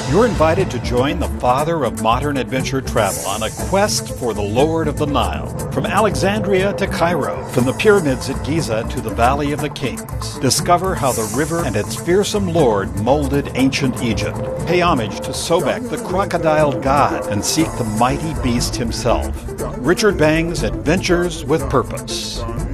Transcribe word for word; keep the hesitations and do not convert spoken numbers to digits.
You're invited to join the father of modern adventure travel on a quest for the Lord of the Nile. From Alexandria to Cairo, from the pyramids at Giza to the Valley of the Kings, discover how the river and its fearsome lord molded ancient Egypt. Pay homage to Sobek, the crocodile god, and seek the mighty beast himself. Richard Bang's Adventures with Purpose.